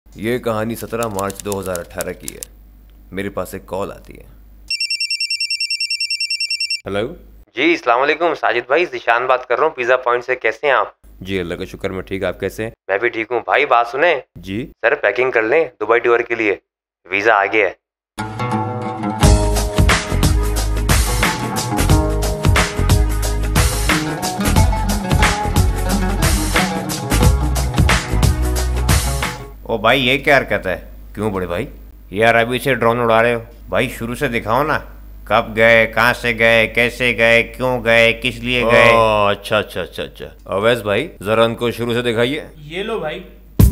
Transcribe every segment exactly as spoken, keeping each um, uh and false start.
ये कहानी सत्रह मार्च दो हज़ार अठारह की है। मेरे पास एक कॉल आती है। हेलो जी, अस्सलाम वालेकुम साजिद भाई, ज़िशान बात कर रहा हूँ पिज़्ज़ा पॉइंट से। कैसे हैं आप? जी अल्लाह का शुक्र, मैं ठीक। आप कैसे हैं? मैं भी ठीक हूँ। भाई बात सुने। जी सर पैकिंग कर लें दुबई टूर के लिए, वीज़ा आ गया है। ओ भाई, ये क्या हरकत है? क्यों बड़े भाई? यार अभी से ड्रोन उड़ा रहे हो भाई? शुरू से दिखाओ ना, कब गए, कहाँ से गए, कैसे गए, क्यों गए, किस लिए गए? अच्छा अच्छा अच्छा अच्छा अवैस भाई, जरा उनको शुरू से दिखाइए। ये लो भाई।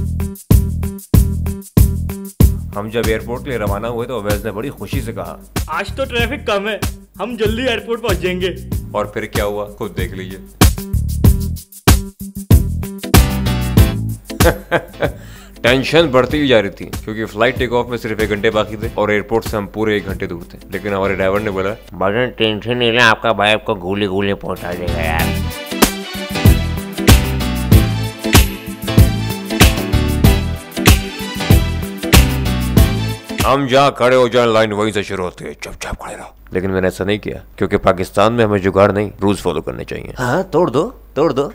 हम जब एयरपोर्ट के लिए रवाना हुए तो अवैस ने बड़ी खुशी से कहा, आज तो ट्रैफिक कम है, हम जल्दी एयरपोर्ट पहुंच जाएंगे। और फिर क्या हुआ खुद देख लीजिए। टेंशन बढ़ती ही जा रही थी क्योंकि फ्लाइट टेक ऑफ में सिर्फ एक घंटे बाकी थे और एयरपोर्ट से हम पूरे एक घंटे दूर थे। लेकिन हमारे ड्राइवर ने बोला, बगैर टेंशन नहीं लें, आपका भाई आपको गोली गोली पहुंचा देगा यार। हम जहाँ खड़े हो जाए लाइन वहीं से शुरू होती है, चुपचाप खड़े रहो। लेकिन मैंने ऐसा नहीं किया क्योंकि पाकिस्तान में हमें जुगाड़ नहीं, रूल्स फॉलो करने चाहिए। हाँ, तोड़ दो तोड़ दो।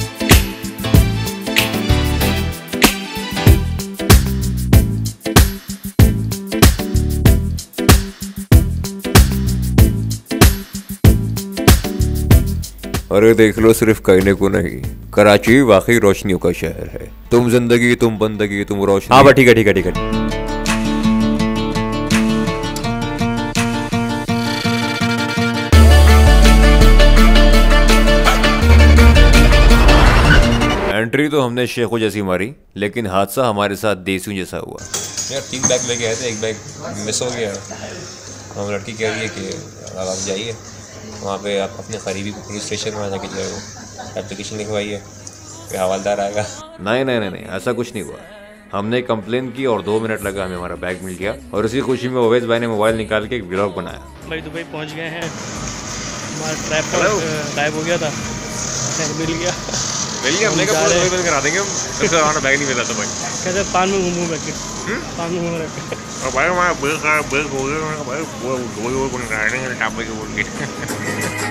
अरे देख लो, सिर्फ कहने को नहीं, कराची वाकई रोशनियों का शहर है। तुम जिंदगी, तुम बंदगी, तुम रोशनी। हाँ ठीक है ठीक है ठीक है। एंट्री तो हमने शेखों जैसी मारी, लेकिन हादसा हमारे साथ देसियों जैसा हुआ। यार तीन बैग लेके आए थे, एक बैग मिस हो गया। हम लड़की कह रही है कि आप जाइए वहाँ पे, आप अपने करीबी पुलिस स्टेशन में जाके जो है वो एप्लीकेशन लिखवाइए, फिर हवालदार आएगा। नहीं नहीं नहीं नहीं ऐसा कुछ नहीं हुआ। हमने कंप्लेन की और दो मिनट लगा, हमें हमारा बैग मिल गया। और उसी खुशी में ओवैस भाई ने मोबाइल निकाल के एक ब्लॉग बनाया। भाई दुबई पहुंच गए हैं, हमारा ट्रैप गायब हो गया था, मिल गया मिल गया हमने कहा दुबई बंद करा देंगे हम। ऐसा हमारा बैग नहीं मिला था भाई। कैसे पान में घूमूँ बैठ के, पान में घूम रखे और भाई हमारा बैग का बैग हो गया भाई, वो दुबई वो बंद करा देंगे टापे के बोल के।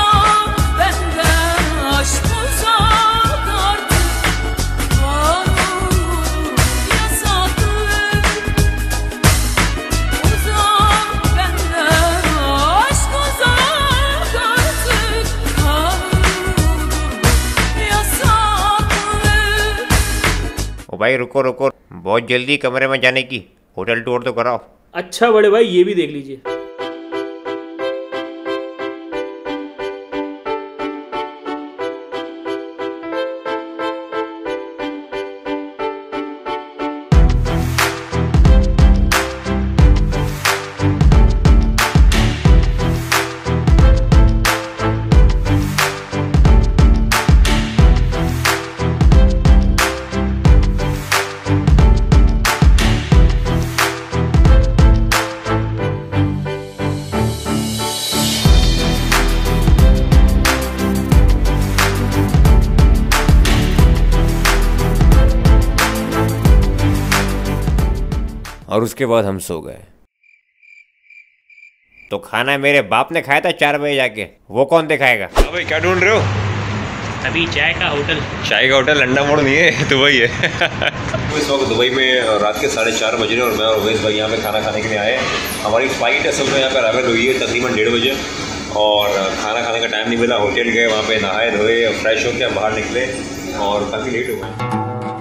ओ भाई रुको रुको, बहुत जल्दी कमरे में जाने की, होटल टूर तो कराओ। अच्छा बड़े भाई, ये भी देख लीजिए। और उसके बाद हम सो गए। तो खाना मेरे बाप ने खाया था चार बजे जाके, वो कौन दिखाएगा? अबे क्या ढूंढ रहे हो? अभी चाय का होटल। चाय का होटल अंडा मोड़ नहीं है, दुबई है। इस वक्त दुबई में रात के साढ़े चार बज रहे और मैं और ओवैस भाई यहाँ पे खाना खाने के लिए आए। हमारी फ्लाइट असल में यहाँ पे अराइवल हुई है तकरीबन डेढ़ बजे और खाना खाने का टाइम नहीं मिला। होटल गए, वहाँ पे नहाए धोए, फ्रेश होकर हम बाहर निकले और काफ़ी लेट हो गए।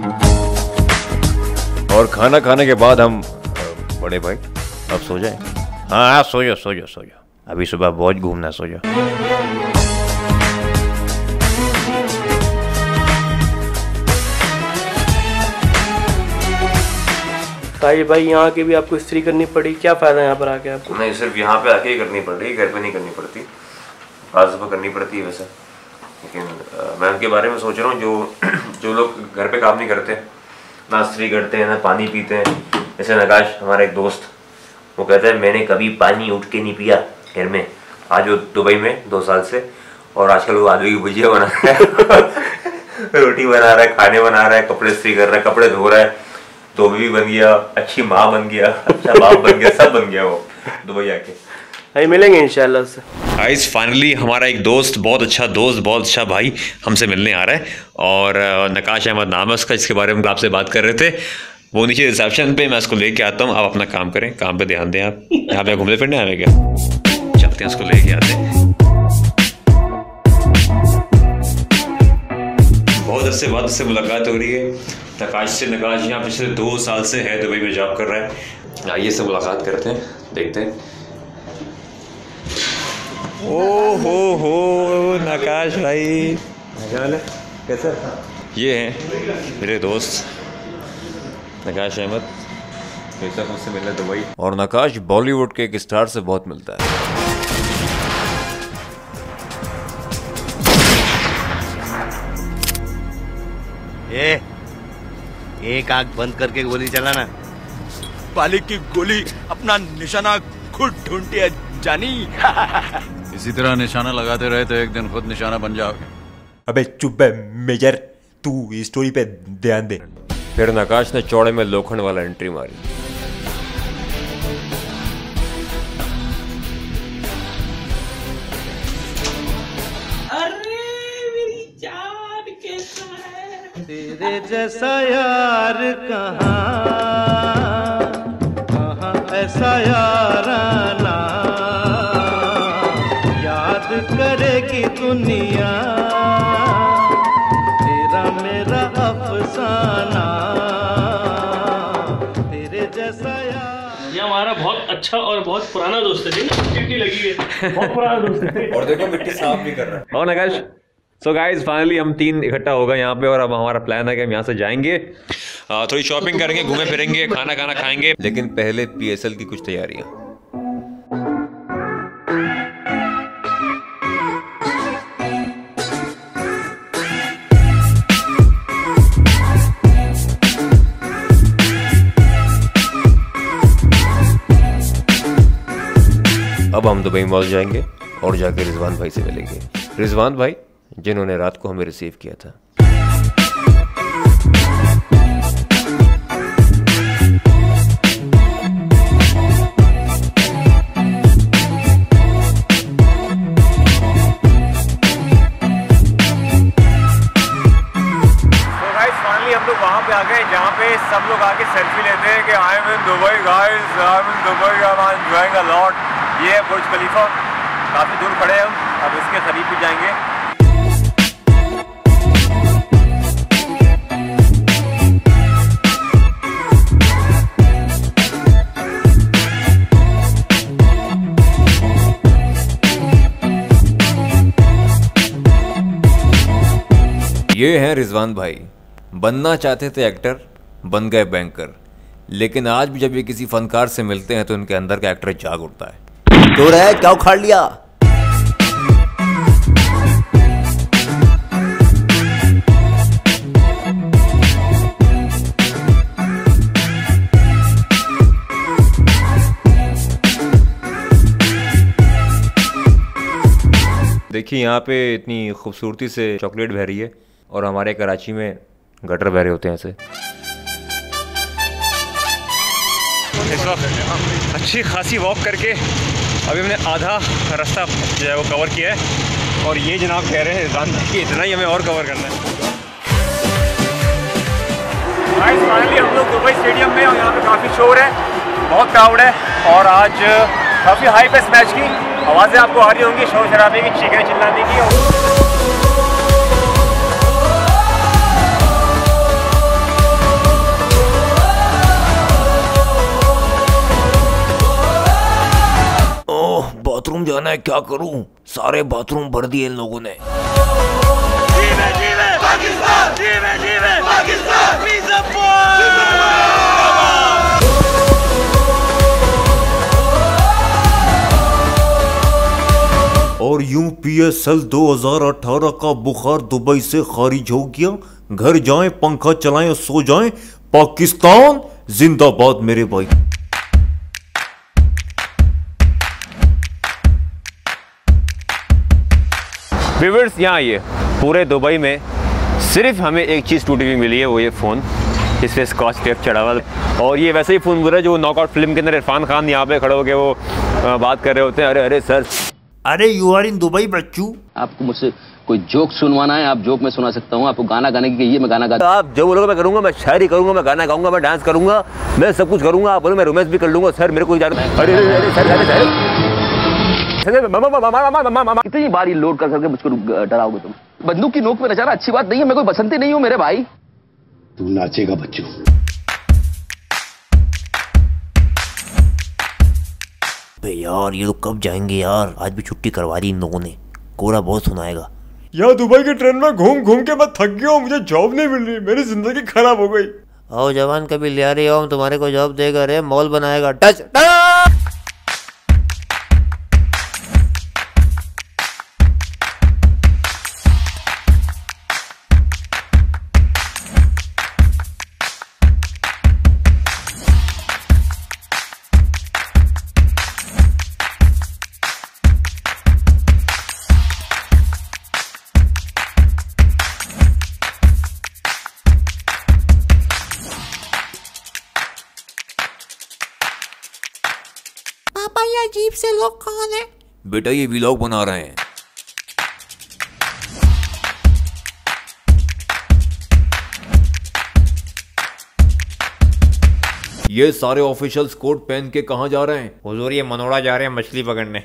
और खाना खाने के बाद हम, बड़े भाई अब सो जाए। हाँ हाँ सो जाओ सो जाओ सो जाओ, अभी सुबह बहुत घूमना, सो जाओ। ताई भाई यहाँ की भी आपको इस्त्री करनी पड़ी, क्या फ़ायदा यहाँ पर आके आपको? नहीं, सिर्फ यहाँ पे आके ही करनी पड़ रही है, घर पे नहीं करनी पड़ती। आज दफ़ा करनी पड़ती है वैसे, लेकिन आ, मैं उनके बारे में सोच रहा हूँ जो जो लोग घर पे काम नहीं करते, ना इस्त्री करते हैं, ना पानी पीते हैं। जैसे नगाश हमारा एक दोस्त, वो कहता है मैंने कभी पानी उठ के नहीं पिया घर में। आज वो दुबई में दो साल से, और आजकल वो आलू की भुजिया बना रहा है रोटी बना रहा है, खाने बना रहा है, कपड़े इस्त्री कर रहा है, कपड़े धो रहा है। धोबी भी बन गया, अच्छी माँ बन गया, अच्छा बाप बन गया, सब बन गया वो दुबई आके। भाई मिलेंगे इंशाल्लाह उससे। गाइस फाइनली हमारा एक दोस्त, बहुत अच्छा दोस्त, बहुत अच्छा भाई हमसे मिलने आ रहा है और नकाश अहमद नाम है उसका, जिसके बारे में आपसे बात कर रहे थे। वो नीचे रिसेप्शन पे, मैं उसको लेके आता हूँ। आप अपना काम करें, काम पे ध्यान दें। आप यहाँ पे घूमने फिरने आए क्या? चलते हैं, उसको लेके आते हैं। बहुत अरसे बाद उससे मुलाकात हो रही है नकाश से। नकाश यहाँ पिछले दो साल से है, दुबई में जॉब कर रहा है। आइए से मुलाकात करते हैं, देखते हैं। ओ हो हो नकाश भाई, क्या हाल है, कैसा? ये हैं मेरे दोस्त नकाश अहमद, कैसा मुझसे मिला दुबई। और नकाश बॉलीवुड के एक स्टार से बहुत मिलता है। ए, एक आंख बंद करके गोली चलाना। बालिक की गोली अपना निशाना खुद ढूंढती है जानी। इसी तरह निशाना लगाते रहे तो एक दिन खुद निशाना बन जाओगे। अबे चुप है मेजर, तू स्टोरी पे ध्यान दे। फिर नकाश ने चौड़े में लोखंड वाला एंट्री मारी। अरे मेरी जान कैसा है, तेरे जैसा यार कहाँ, कहाँ ऐसा याराना, याद करेगी दुनिया तेरा मेरा अफसाना, तेरे जैसा यार। ये हमारा बहुत अच्छा और बहुत पुराना दोस्त है, मिट्टी लगी है, बहुत पुराना दोस्त है। और देखो मिट्टी साफ भी कर रहा है। और नकाश, सो गाइज फाइनली हम तीन इकट्ठा हो गए यहाँ पे और अब हमारा प्लान है कि हम यहाँ से जाएंगे, थोड़ी शॉपिंग करेंगे, घूमे फिरेंगे, खाना खाना खाएंगे, लेकिन पहले पीएसएल की कुछ तैयारियां। अब हम दुबई मॉल जाएंगे और जाके रिजवान भाई से मिलेंगे। रिजवान भाई जिन्होंने रात को हमें रिसीव किया था। हम लोग वहाँ पे आ गए जहाँ पे सब लोग आके सेल्फी लेते हैं कि I am in Dubai guys, I am in Dubai, I am enjoying a lot. ये है बुर्ज खलीफा, काफ़ी दूर खड़े हैं हम, अब इसके करीब भी जाएंगे। ये हैं रिजवान भाई, बनना चाहते थे एक्टर, बन गए बैंकर, लेकिन आज भी जब ये किसी फनकार से मिलते हैं तो उनके अंदर का एक्टर जाग उठता है। तो रे क्या उखाड़ लिया? देखिए यहाँ पे इतनी खूबसूरती से चॉकलेट बह रही है और हमारे कराची में गटर बह रहे होते हैं ऐसे। इस वक्त अच्छी खासी वॉक करके अभी हमने आधा रास्ता जो है वो कवर किया है और ये जनाब कह रहे हैं कि इतना ही हमें और कवर करना है। फाइनली हम लोग दुबई स्टेडियम में और यहाँ पे काफ़ी शोर है, बहुत क्राउड है और आज काफ़ी हाई पेस मैच की आवाज़ें आपको आ रही होंगी, शोर शराबे की, चीखें चिल्लाने की। बाथरूम जाना है, क्या करूं, सारे बाथरूम भर दिए इन लोगों ने। जीवे जीवे पाकिस्तान, जीवे जीवे पाकिस्तान, और यूं पीएसएल दो हज़ार अठारह का बुखार दुबई से खारिज हो गया। घर जाएं, पंखा चलाएं और सो जाएं। पाकिस्तान जिंदाबाद मेरे भाई। व्यूअर्स यहाँ आइए, पूरे दुबई में सिर्फ हमें एक चीज़ टूटी हुई मिली है, वो ये फ़ोन। इस पे स्कॉच टेप चढ़ा हुआ। और ये वैसे ही फोन बुरा जो नॉकआउट फिल्म के अंदर इरफान खान यहाँ पे खड़े होकर वो आ, बात कर रहे होते हैं, अरे अरे सर, अरे यू आर इन दुबई बच्चू। आपको मुझसे कोई जोक सुनवाना है, आप जोक में सुना सकता हूँ। आपको गाना गाने की ये मैं गाना गा, आप जो बोलोगे मैं करूंगा, मैं शायरी करूंगा, मैं गाना गाऊंगा, मैं डांस करूंगा, मैं सब कुछ करूंगा। आप बोलो मैं रोमांस भी कर लूंगा। सर मेरे को अरे अरे अरे सर अरे सर कितनी बार ये लोड कर करके मुझको डराओगे तुम? बंदूक की नोक पे नचाना अच्छी बात नहीं है। मैं कोई बसंती नहीं हूँ मेरे भाई। तू नाचेगा बच्चू। यार ये लोग कब जाएंगे यार? आज भी छुट्टी करवा दी इन लोगों ने। कोरा बहुत सुनाएगा यार। दुबई के ट्रेन में घूम घूम के मैं थक गया हूँ, मुझे जॉब नहीं मिल रही, मेरी जिंदगी खराब हो गई। आओ जवान कभी ले आ रही हो, हम तुम्हारे को जॉब देगा रे, मॉल बनाएगा। Touch touch. पापा ये अजीब से लोग कौन है? बेटा ये व्लॉग बना रहे हैं। ये सारे ऑफिशियल्स कोट पहन के कहाँ जा रहे हैं? हुजूर ये मनोड़ा जा रहे हैं मछली पकड़ने।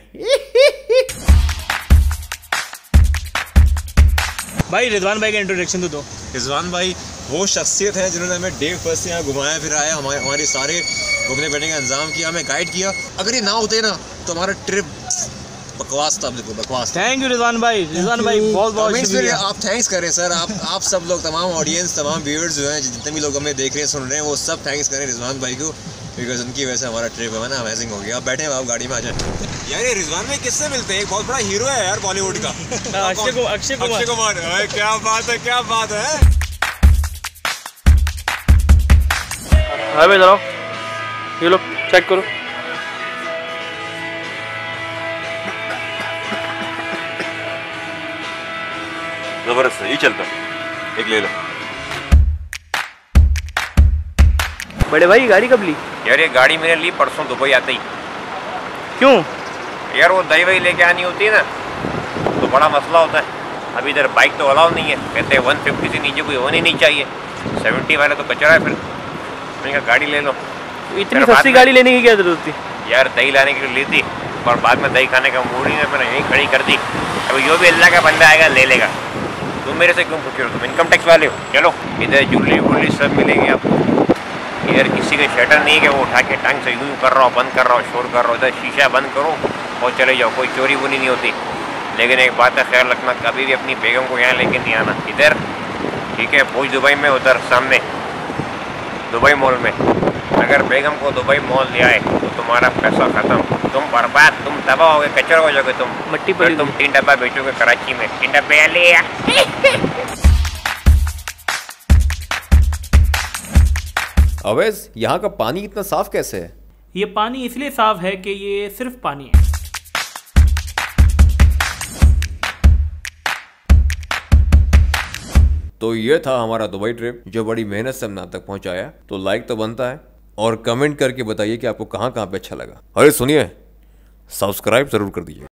भाई रिजवान भाई का इंट्रोडक्शन तो दो। रिजवान भाई वो शख्सियत है जिन्होंने हमें डे फर्स्ट से यहाँ घुमाया फिराया, हमारे हमारे सारे घूमने बैठने का इंतजाम किया, हमें गाइड किया। अगर ये ना होते ना तो हमारा ट्रिप बकवास था, बिल्कुल बकवास। थैंक यू रिजवान भाई। रिजवान भाई बहुत बहुत शुक्रिया। आप थैंक्स करें सर, आप आप सब लोग, तमाम ऑडियंस, तमाम व्यूअर्स जो हैं, जितने भी लोग हमें देख रहे हैं, सुन रहे हैं, वो सब थैंक्स करें रिजवान भाई को, बिकॉज उनकी वजह से हमारा ट्रिप है ना अमेजिंग हो गया। आप बैठे आप गाड़ी में आ जाए। यार ये रिजवान भाई किससे मिलते हैं? एक बहुत बड़ा हीरो है यार बॉलीवुड का, अक्षय कुमार। अक्षय कुमार, अक्षय कुमार। क्या बात है, क्या बात है। हाँ भाई जरा ये लो चेक करो। जबरदस्त है, ये चलता, एक ले लो। बड़े भाई गाड़ी कब ली? यार ये गाड़ी मैंने ली परसों दुबई आते ही। क्यों? यार वो दही वही लेके आनी होती है ना, तो बड़ा मसला होता है। अभी इधर बाइक तो अलाउ नहीं है, कहते हैं वन फिफ्टी से नीचे कोई होनी नहीं चाहिए, सेवेंटी वाले तो कचरा है। फिर मैंने कहा गाड़ी ले लो। इतनी सस्ती गाड़ी लेने की क्या जरूरत थी? यार दही लाने के लिए ली थी, और बाद में दही खाने का मूड ही नहीं, मैंने यहीं खड़ी कर दी। अब यो भी अल्लाह का बंदा आएगा ले लेगा। तुम मेरे से क्यों पूछ रहे हो? तुम इनकम टैक्स वाले हो। चलो इधर जुल्ली वुल्ली सब मिलेगी आपको। इधर किसी का शटर नहीं है कि वो उठा के टांग से यूँ कर रहा हो, बंद कर रहा हो, शोर कर रहा हो। इधर शीशा बंद करो और चले जाओ, कोई चोरी वोरी नहीं होती। लेकिन एक बात है, ख्याल रखना, कभी भी अपनी बेगम को यहाँ लेके नहीं आना इधर, ठीक है? भूज दुबई में उधर सामने दुबई मॉल में अगर बेगम को दुबई मॉल ले आए तो तुम्हारा पैसा खत्म, तुम बर्बाद, तुम तबाह हो गए, कचरा हो जाओगे तुम। मट्टी पर तुम तीन डब्बा बेचोगे कराची में, तीन डब्बे ले। अवैस यहाँ का पानी इतना साफ कैसे है? ये पानी इसलिए साफ है कि ये सिर्फ पानी है। तो ये था हमारा दुबई ट्रिप, जो बड़ी मेहनत से हमने आप तक पहुंचाया। तो लाइक तो बनता है, और कमेंट करके बताइए कि आपको कहाँ कहाँ पे अच्छा लगा। अरे सुनिए, सब्सक्राइब जरूर कर दीजिए।